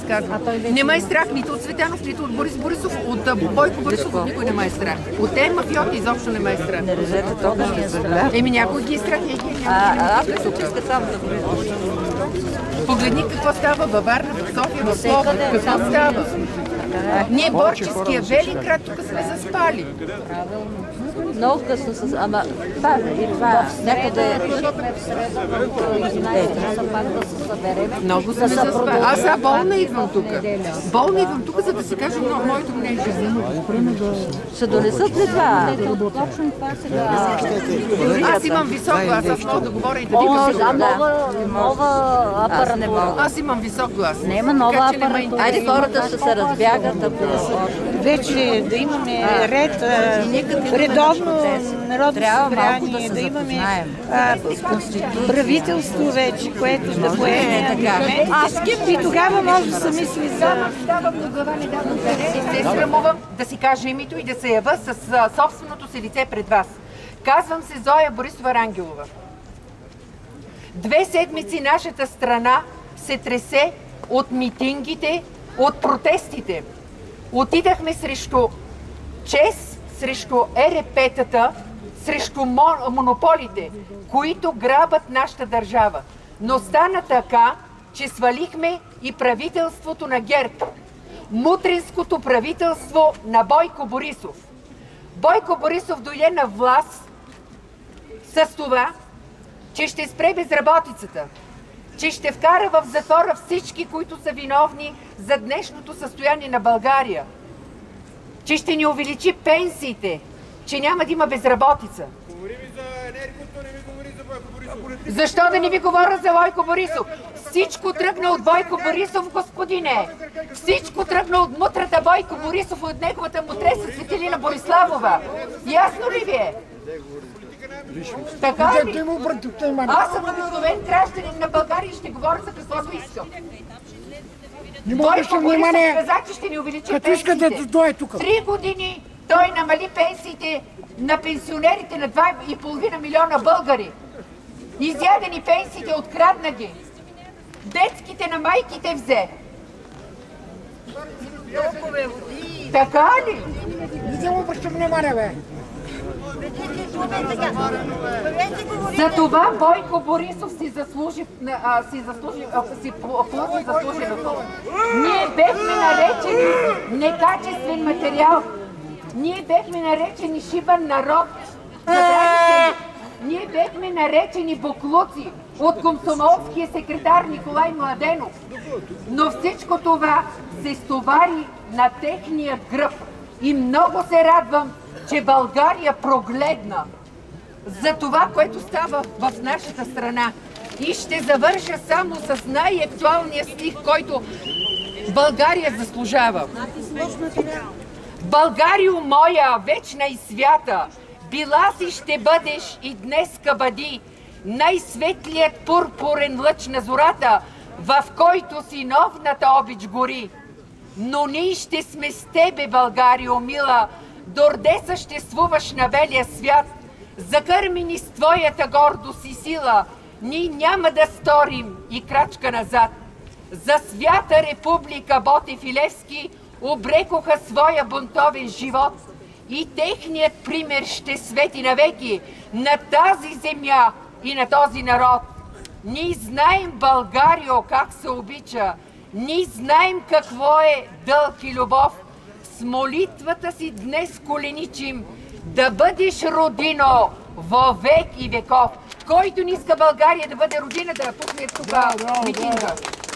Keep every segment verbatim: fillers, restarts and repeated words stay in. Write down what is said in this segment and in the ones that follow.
изказвам. Не ме е страх нито от Цветанов, нито от Борис Борисов, от Бойко Борисов, от никой не ме е страх. От тези мафиоти изобщо не ме е страх. Не режете тока, ще се гледа. Еми някой ги е страх и ги А, аз тук иска само да го. Погледни какво става във Варна, в София, в Пловдив, какво става. Ние Борческия Велинград тук сме заспали. Много късно с... Ама, това и това, някъде... Много сме заспали. Аз сега болна идвам тук. Болна идвам тук, за да си кажа моето мнение. Ще донесат ли това? Аз имам висок глас, аз мога да говоря и да викам. Нова апаратура. Аз имам висок глас. Няма нова апаратура. Айде хората ще се разбягат. Вече да имаме ред, редовно народно събрание, да имаме правителство вече, което да поеме ангажиментите. И тогава може да се мисли за... Ставам до глава, не давам се срамувам да си кажа името и да се ява с собственото си лице пред вас. Казвам се Зоя Борисова Рангелова. Две седмици нашата страна се тресе от митингите, от протестите. Отидахме срещу ЧЕЗ, срещу ЕРП-тата, срещу монополите, които грабят нашата държава. Но стана така, че свалихме и правителството на ГЕРБ. Мутринското правителство на Бойко Борисов. Бойко Борисов дойде на власт с това, че ще спре безработицата, че ще вкара в затвора всички, които са виновни за днешното състояние на България, че ще ни увеличи пенсиите, че няма да има безработица. Говори ми за енергото, не ми говори за Бойко Борисов. Защо да не ви говоря за Бойко Борисов? Всичко тръгна от Бойко Борисов, господине. Всичко тръгна от мутрата Бойко Борисов, от неговата мутреса Светелина Бориславова. Ясно ли ви е? Така ли? Аз съм обикновен гражданин на България и ще говоря за каквото искам. Бойко Борисов каза, че ще ни увеличи пенсиите. Три години той намали пенсиите на пенсионерите на два и половина милиона българи. Изяде ни пенсиите, открадна ги. Детските на майките взе. Така ли? Не му обръщам внимание, бе. За това Бойко Борисов си заслужи, а, си заслужи, а, си получи заслуженото. Ние бехме наречени некачествен материал. Ние бехме наречени шибан народ. Ние бехме наречени буклуци от комсомолския секретар Николай Младенов. Но всичко това се стовари на техния гръб. И много се радвам, че България прогледна за това, което става в нашата страна. И ще завърша само с най-актуалния стих, който България заслужава. Българио моя, вечна и свята, била си ще бъдеш и днеска бъди най-светлият пурпурен лъч на зората, в който синовната обич гори. Но ние ще сме с тебе, Българио мила, дорде съществуваш на белия свят, закърмени с твоята гордост и сила, ние няма да сторим и крачка назад. За свята република Ботев и Левски обрекоха своя бунтовен живот и техният пример ще свети навеки на тази земя и на този народ. Ние знаем, Българио, как се обича, ние знаем какво е дълг и любов. С молитвата си днес коленичим да бъдеш родино во век и веков. Който не иска България да бъде родина, да напусне тук митинга.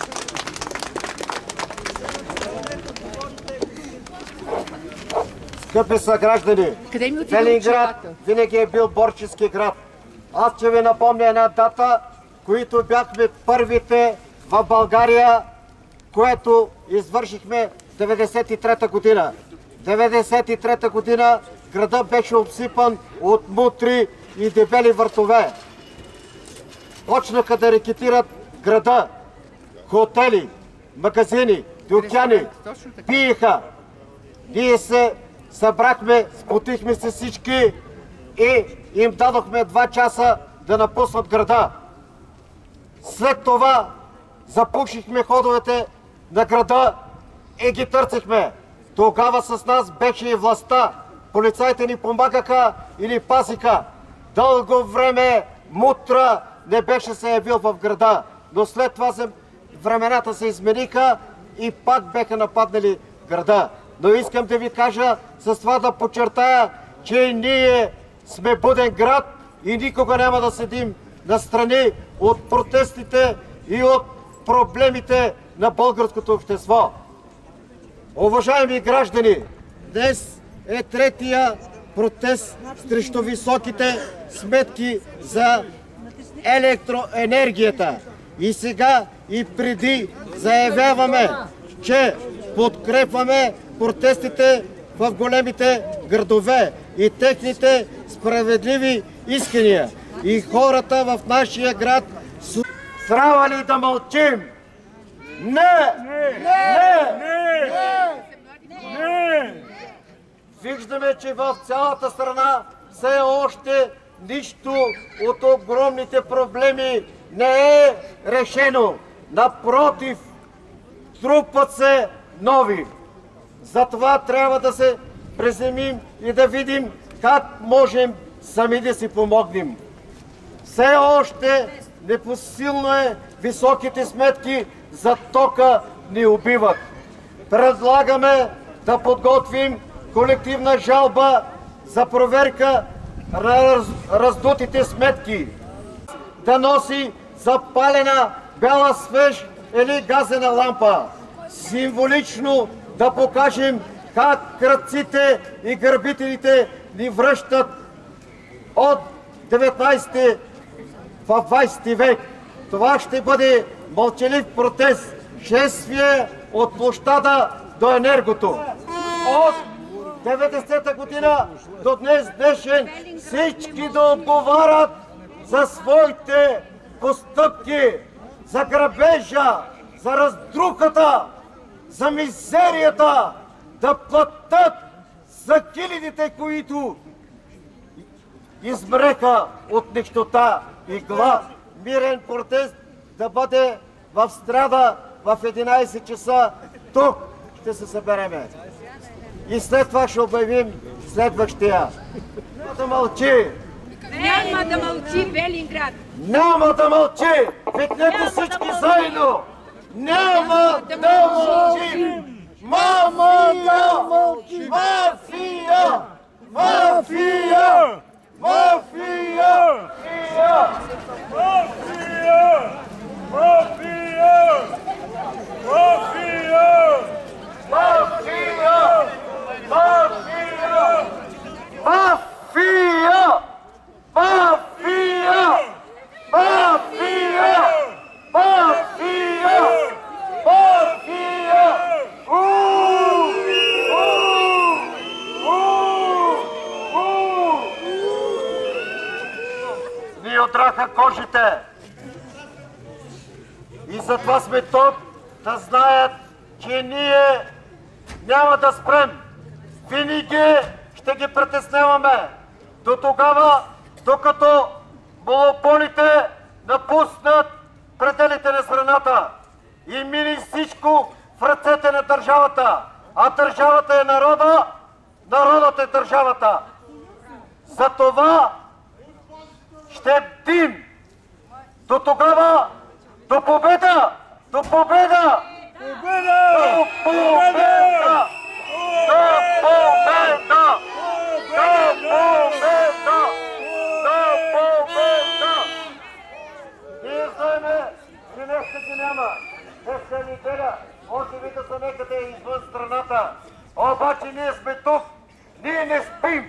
Скъпи съграждани, Велинград винаги е бил борчески град. Аз ще ви напомня една дата, които бяхме първите в България, което извършихме деветдесет и трета година. деветдесет и трета година градът беше обсипан от мутри и дебели въртове. Почнаха да рекетират града. Хотели, магазини, дюкяни пиеха. Ние се събрахме, спотихме се всички и им дадохме два часа да напуснат града. След това запушихме ходовете на града и ги търсихме. Тогава с нас беше и властта. Полицайите ни помагаха и ни пасиха. Дълго време Мутра не беше се явил в града, но след това времената се измениха и пак беха нападнали града. Но искам да ви кажа, с това да подчертая, че ние сме буден град и никога няма да седим настрани от протестите и от проблемите на българското общество. Уважаеми граждани, днес е третия протест срещу високите сметки за електроенергията. И сега и преди заявяваме, че подкрепваме протестите в големите градове и техните справедливи искания. И хората в нашия град трябва ли да мълчим? Не! Не! Не! Виждаме, че в цялата страна все още нищо от огромните проблеми не е решено. Напротив, трупат се нови. Затова трябва да се приземим и да видим как можем сами да си помогнем. Все още непосилно е, високите сметки за тока ни убиват. Предлагаме да подготвим колективна жалба за проверка на раздутите сметки. Да носи запалена бяла свеж или газена лампа. Символично да покажем как крадците и грабителите ни връщат от деветнайсети в двайсети век. Това ще бъде мълчалив протест, шествие от площада до енергото. От деветдесета година до днес днешен всички да отговарят за своите постъпки, за грабежа, за раздрухата, за мизерията, да платят за хилядите, които измреха от нищота и глад. Мирен протест да бъде в сряда в единайсет часа. Тук ще се събереме. И след това ще обявим следващия. Няма да мълчи! Няма да мълчи Велинград! Няма да мълчи! Викнете всички заедно! Няма да мълчи! Мафия! Мафия! Мафия! Мафия! Мафия! Мафия! Мафия! Мафия! Мафия! Мафия! Мафия! Мафия! Мафия! Мафия! Уу! Уу! Уу! Ни отраха кожите. И затова сме тук, да знаят, че ние няма да спрем. Винаги ще ги притесняваме. До тогава, докато монополите напуснат пределите на страната и мини всичко в ръцете на държавата. А държавата е народа, народът е държавата. Затова ще бдим. До тогава, до победа! До победа! Победа! До победа! До победа! До победа! До победа! Ние знаеме, че днеска ги няма. Днеска е неделя. Може би да са некъде извън страната. Обаче ние сме тук. Ние не спим.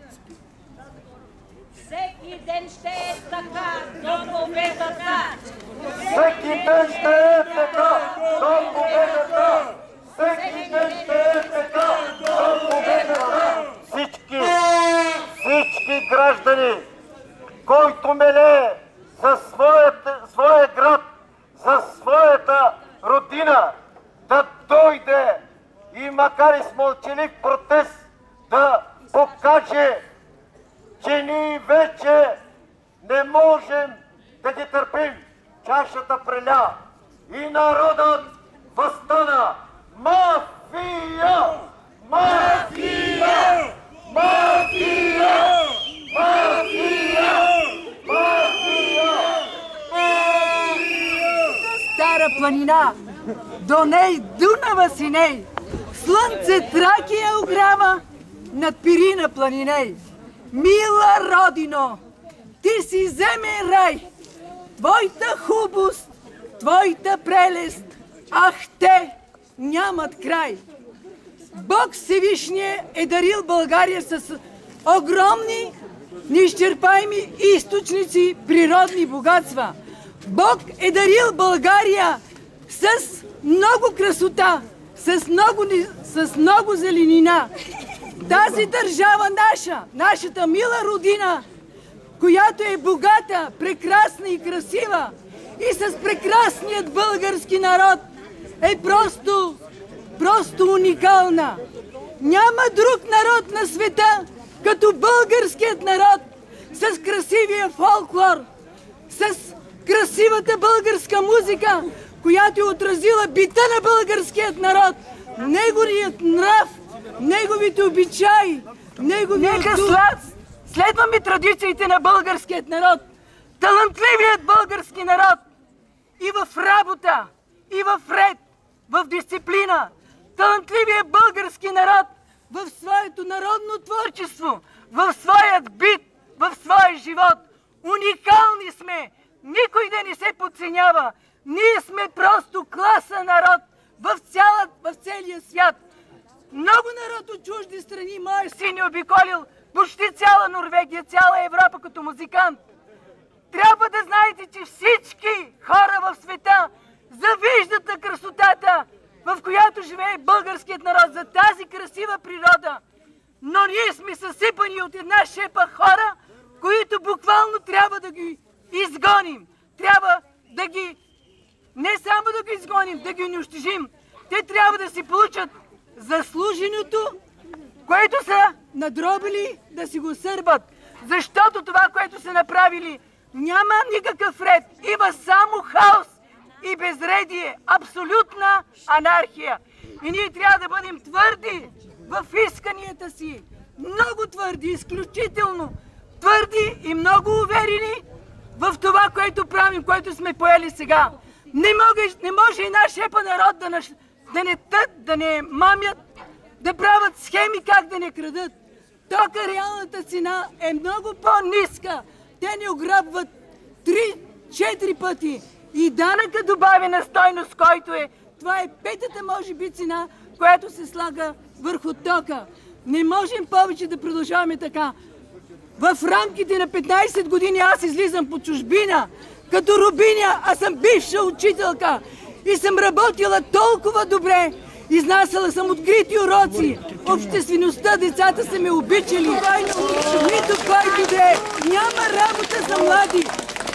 Всеки ден ще е така до победата. Всеки ден ще е така до победата. Всеки ден ще е така до победата. Всички, всички граждани, който мелее за своя град, за своята родина, да дойде и макар и с мълчалив протест да покаже, че ние вече не можем да ги търпим. Чашата преля и народът възстана мафия! Мафия! Мафия! Мафия! Мафия! Стара планина, до ней Дунава синей, слънце Тракия ограва, над Пирина планиней. Мила родино, ти си земен рай, твоята хубост, твоята прелест, ах те нямат край. Бог Всевишния е дарил България с огромни, неизчерпаеми източници природни богатства. Бог е дарил България с много красота, с много, с много зеленина. Тази държава наша, нашата мила родина, която е богата, прекрасна и красива, и с прекрасният български народ, е просто, просто уникална. Няма друг народ на света, като българският народ, с красивия фолклор, с красивата българска музика, която е отразила бита на българският народ, неговият нрав, неговите обичаи, неговият Нека дух. след, следваме традициите на българският народ, талантливият български народ, и в работа, и в ред, в дисциплина, талантливият български народ в своето народно творчество, в своят бит, в своя живот. Уникални сме, никой да не се подценява. Ние сме просто класа народ в, цяла, в целия свят. Много народ от чужди страни, моя син е обиколил почти цяла Норвегия, цяла Европа като музикант. Трябва да знаете, че всички хора в света завиждат на красотата, в която живее българският народ, за тази красива природа. Но ние сме съсипани от една шепа хора, които буквално трябва да ги изгоним. Трябва да ги, не само да ги изгоним, да ги унищожим. Те трябва да си получат заслуженото, което са надробили, да си го сърбат. Защото това, което са направили, няма никакъв ред. Има само хаос и безредие. Абсолютна анархия. И ние трябва да бъдем твърди в исканията си. Много твърди, изключително твърди и много уверени в това, което правим, което сме поели сега. Не, може, не може и наш шепа народ да, наш, да не тът, да не мамят, да правят схеми как да не крадат. Тока реалната цена е много по-ниска. Те ни ограбват три-четири пъти. И данъка добавена стойност, който е, това е петата, може би, цена, която се слага върху тока. Не можем повече да продължаваме така. В рамките на петнайсет години аз излизам по чужбина. Като Рубиня, аз съм бивша учителка и съм работила толкова добре. Изнасяла съм открити уроци. Обществеността, децата са ме обичали. Нито който да е. Няма работа за млади.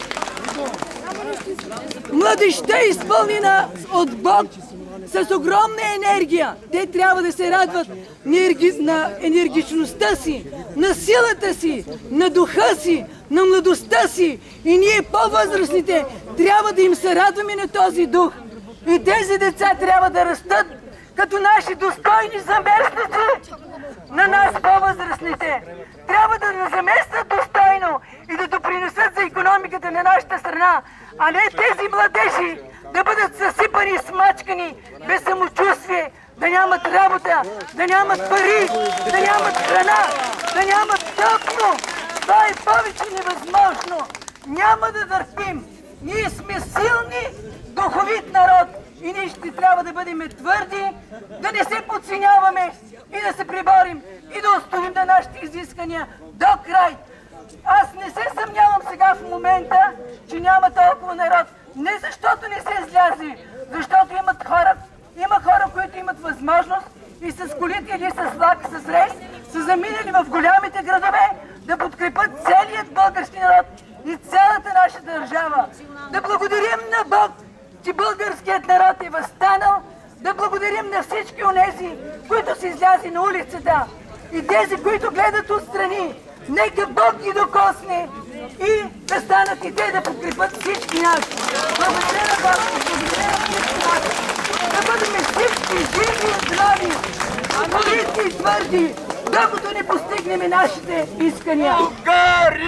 Младежта е изпълнена от Бог с огромна енергия. Те трябва да се радват на енергичността си, на силата си, на духа си, на младостта си. И ние, по-възрастните, трябва да им се радваме на този дух. И тези деца трябва да растат като наши достойни заместници на нас, по-възрастните. Трябва да ни заместят достойно и да допринесат за икономиката на нашата страна, а не тези младежи да бъдат съсипани, смачкани, без самочувствие, да нямат работа, да нямат пари, да нямат храна, да нямат топло. Това е повече невъзможно. Няма да търпим. Ние сме силни, духовит народ и ние ще трябва да бъдем твърди, да не се подценяваме и да се приборим и да устоим на нашите изискания до край. Аз не се съмнявам сега в момента, че няма толкова народ. Не защото не се излязи, защото имат хора, има хора, които имат възможност и с колите или с влак, с рейс, са заминали в голямите градове да подкрепят целият български народ и цялата наша държава. Да благодарим на Бог, че българският народ е възстанал, да благодарим на всички онези, които са излязи на улицата и тези, които гледат отстрани. Нека Бог ги докосне и да станат и те да подкрепят всички нас. Благодаря на Бог, благодаря на всички нас. да бъдем всички живи и здрави, опорити и твърди, докато не постигнем нашите искания. България!